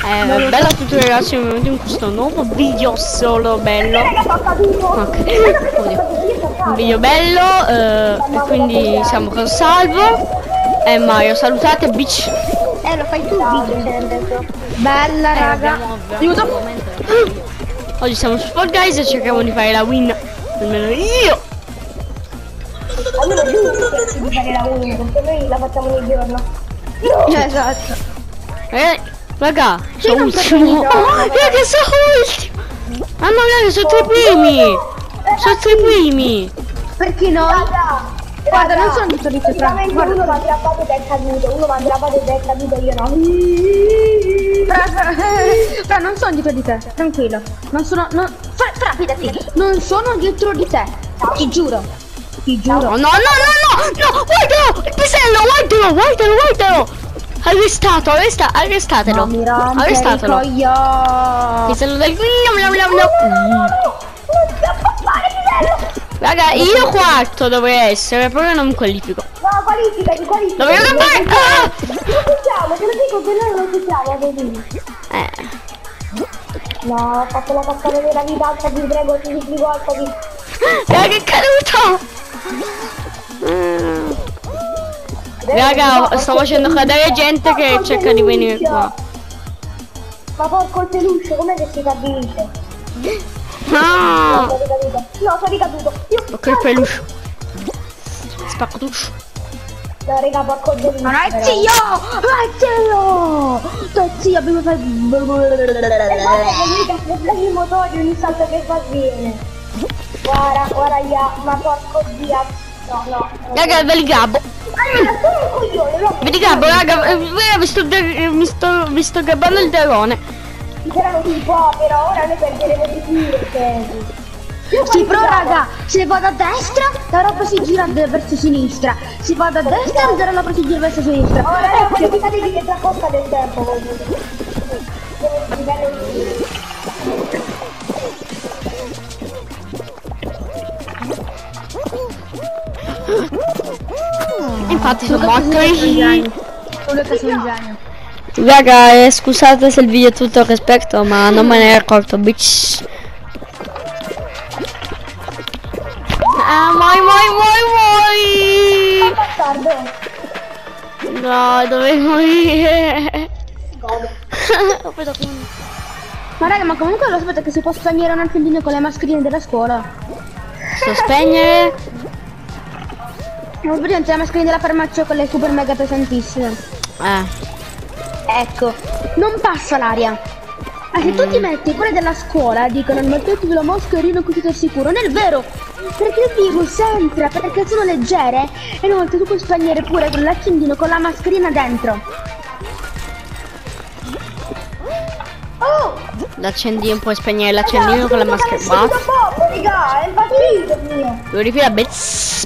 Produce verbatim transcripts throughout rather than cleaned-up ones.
Eh, bella a tutti ragazzi, benvenuti in questo nuovo video solo bello. Ok, un video bello, eh, e quindi siamo con Salvo e Mario. Salutate Beach. Eh, lo fai tu il video. Bella, Eh, raga. Aiuto. Oggi siamo su Fall Guys e cerchiamo di fare la win. Almeno io. Allora giusto di fare la win, perché noi la facciamo ogni giorno. No. Esatto. Eh, raga, sono ultimo. Oh, raga, sono ultimo. Ah no, raga, sono tre primi. Sono tre primi. Perché noi? Guarda, non sono dietro di te, Guarda, uno va aggrappato ed è caduto, uno va aggrappato ed è caduto, io no. Però non sono dietro di te, tranquillo. Non sono. Non... Fra, fra, fidati, non sono dietro di te. Ti giuro. Ti giuro. No, no, no, no, no, guardalo, il pisello, guardalo, guardalo, guardalo. Arrestato, arresta, arrestatelo. Arrestatelo. Pisello del... No, no, no, no. Raga, io quarto dovrei essere, però non mi qualifico. No, qualifica, ti qualifica. Dovevo campare! Ah! Non possiamo, te lo dico che noi non possiamo, vedi. Eh. No, ho fatto la cascata della vita, alza, ti prego, ti dico alza, ti... Raga, che è caduto! Mm. Raga, sto facendo cadere gente che cerca di venire qua. Ma porco il peluche, com'è che si capisce? No! No, sono ricaduto. Io... Ok, il peluche. Spacco tutto. No, raga, porco il peluche. Ma non è zio! Ma è zio! Tuo zio, abbiamo fatto... Problemi il motore ogni salto che fa viene. Guarda, guarda, ya, ma porco dia. No, no. Raga, ve li gabbo. Allora, sono un coglione, no? Vi gabbo, raga, eh, vi sto, vi sto, vi sto gabbando il drone. C'erano un po', però ora noi perderemo di più, perché... Sì, però raga, se vado a destra, la roba si gira verso sinistra. Se vado a destra, la roba si gira verso sinistra. Ora la qualificatevi che tra poco del tempo. Infatti sono morto. Solo che sono un genio. Raga, eh, scusate se il video è tutto rispetto, ma non me ne ero accorto, bitch. Ah, muoi, muoi, muoi, muoi! No, dovevo morire. Ma raga, ma comunque lo sapete che si può spegnere un accendino con le mascherine della scuola? Sto spegnere? Non presente le mascherine della farmacia con le super mega pesantissime. Eh. Ecco, non passa l'aria. Ma se tu ti metti quelle della scuola, dicono mettetevi la mascherina così sei sicuro. Non è vero, perché il virus entra, perché sono leggere. E inoltre tu puoi spegnere pure con l'accendino con la mascherina dentro. Oh! L'accendino, puoi spegnere l'accendino con la mascherina. Ma poco, raga, è impazzito il mio. Lo rifila bezz.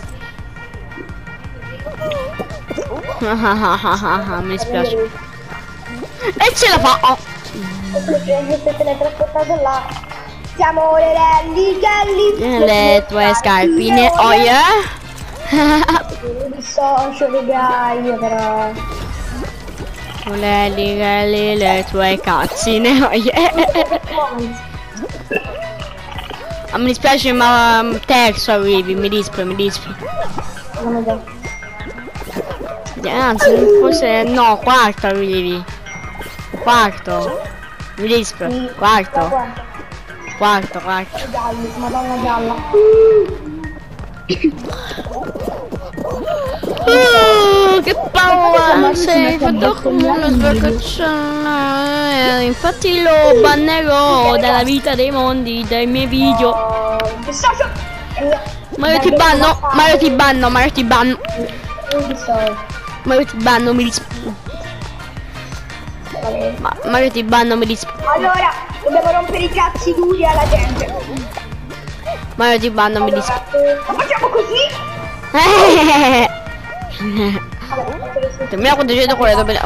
Mi dispiace. E ce la fa! Oh. Io se te ne trasportato là. Siamo le rally, Kelly. Le tue scarpine, oh yeah! Mi dissocio, raga, io però. Le, le, le, le tue cazzine, oh yeah! Ah, mi dispiace, ma um, terzo arrivi, mi dispiace, mi dispiace. Anzi, forse no, quarto arrivi. Quarto. Mi dispiace. Quarto. Quarto, quarto. Madonna gialla. Uh, che paura! Sei fatto come uno sbaccacciola. Infatti lo bannerò dalla vita dei mondi dai miei video. Mario ti banno, Mario ti banno, Mario ti banno. Mario ti banno, mi dispiace. Ma Mario ti banno, mi dispiace. Allora, dobbiamo rompere i cazzi duri alla gente. Mario ti banno, mi dispiace. Ma facciamo così? Termina quando c'è quello dove...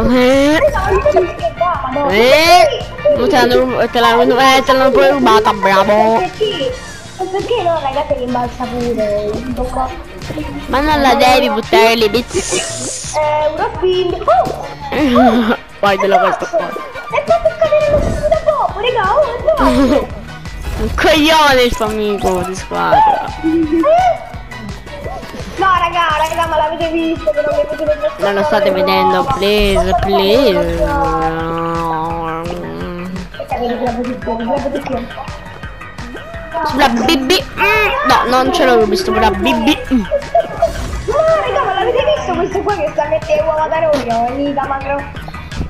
Eh, non te l'hanno te l'hanno eh, te l'hanno pure rubata, bravo. Perché? Perché no ragazzi rimbalza pure? Ma non la devi buttare lì, bizz. Eh, uno spin. Oh! Guardalo questo qua. E fatto cadere Un coglione il suo amico di squadra. No raga, raga, ma l'avete visto che non mi avete detto. Non lo state vedendo, please, please. La posizione, la posizione. Sulla B B. No, non ce l'avevo visto, però B B. No raga, ma l'avete visto questo qua che sta a mettere uova da rogno? Venita macro.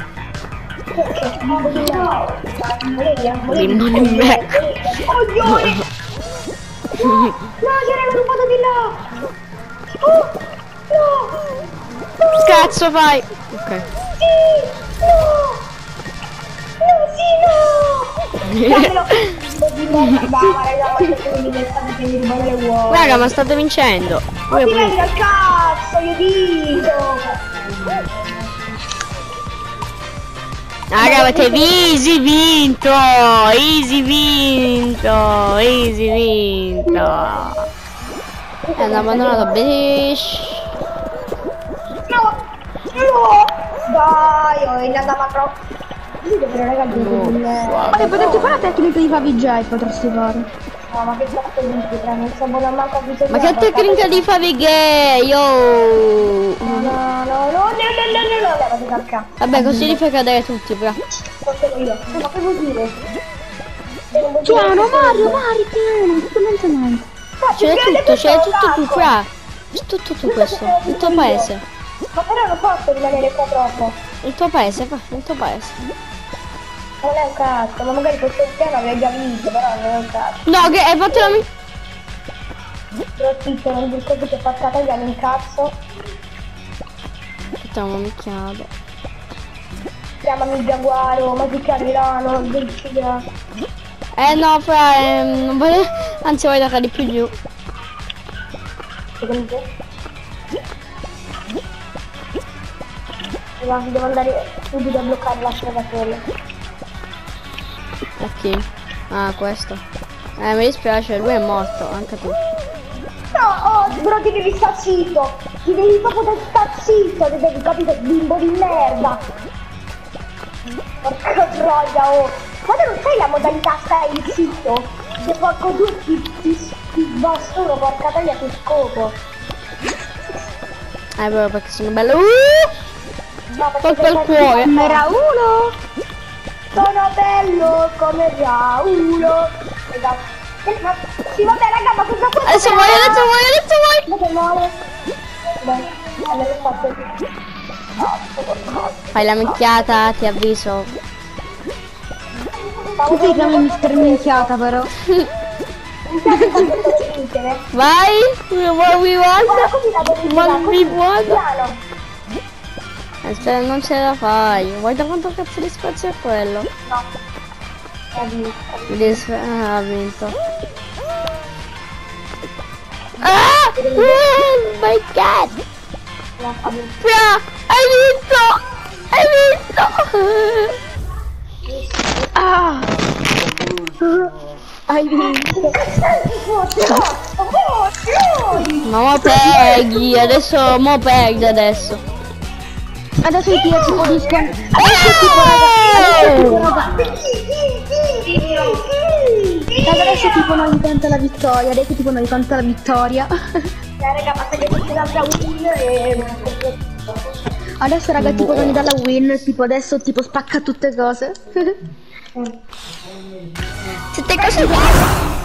Rimane in me. Coglione! No, no, c'era rubato di là! Oh, no! Cazzo fai? Ok. Sì! No! No, sì, no! Dammelo! Raga, ma state vincendo. Ma ti prendi al cazzo, io dico! Raga, avete easy vinto! Easy vinto! Easy vinto! E hanno abbandonato Bish. No! No! Dai, ho in andata macro! Sì, però ragazzi, Ma potete fare la tecnica di Favij, potresti fare. no, ma che cazzo dici? Non so buona manco bisogno. Ma che tecnica di Favij, yo! No, no, no, no, no, no, no, no, levati dal cazzo. Vabbè, così li fai cadere tutti, però. Forse io. No, ma che vuol dire? Piano, Mario, Mario, piano, tutto lentamente. C'è tutto, c'è tutto tu, fra. C'è tutto tu questo. Il tuo paese. Ma però non posso rimanere qua troppo. Il tuo paese, fa, il tuo paese. Non è un cazzo, ma magari questo piano avrei già vinto, però non è un cazzo. No, che hai fatto la mia. Però zitto, non dico che fa cataliamo in cazzo. Facciamo una minchiata. Chiamami Giaguaro, ma che Milano, del Ciga. Eh no, fra, ehm, non voglio. Anzi voglio andare più giù. Secondo te? No, devo andare subito a bloccare la strada quella. Ok. Ah, questo. Eh, mi dispiace, lui è morto, anche tu. No, oh, però ti devi star zitto! Ti devi proprio star zitto, ti devi capire, bimbo di merda! Porca troia, oh! Ma te non sai la modalità stai zitto? Se porco due ti, ti, ti bastono, porca troia, ti scopo! Eh, però perché sono bello. Uh! No, Colpo al cuore. Come Raulo! Sono bello come Raulo! Esatto. Ma, sì, vabbè, raga, ma cosa può Adesso muoio, adesso muoio, adesso muoio. Ma che muore? Dai, allora fatto. Fai la minchiata, ti avviso. Tu ti chiami mister Minchiata però. Vai, what we want. One we want. Aspetta, non ce la fai. Guarda quanto cazzo di spazio è quello. No. Ha vinto. Ah, ha vinto. Ah! Oh my god! Fra, hai vinto! Hai vinto! Ah! Hai vinto. Ma mo perdi, adesso mo perdi adesso. Adesso ti tipo di scan. Adesso tipo non gli canta la vittoria, adesso tipo non gli canta la vittoria. Raga, basta che ci l'altra win e... Adesso raga tipo non gli dà la win, tipo adesso tipo spacca tutte cose. Siete così.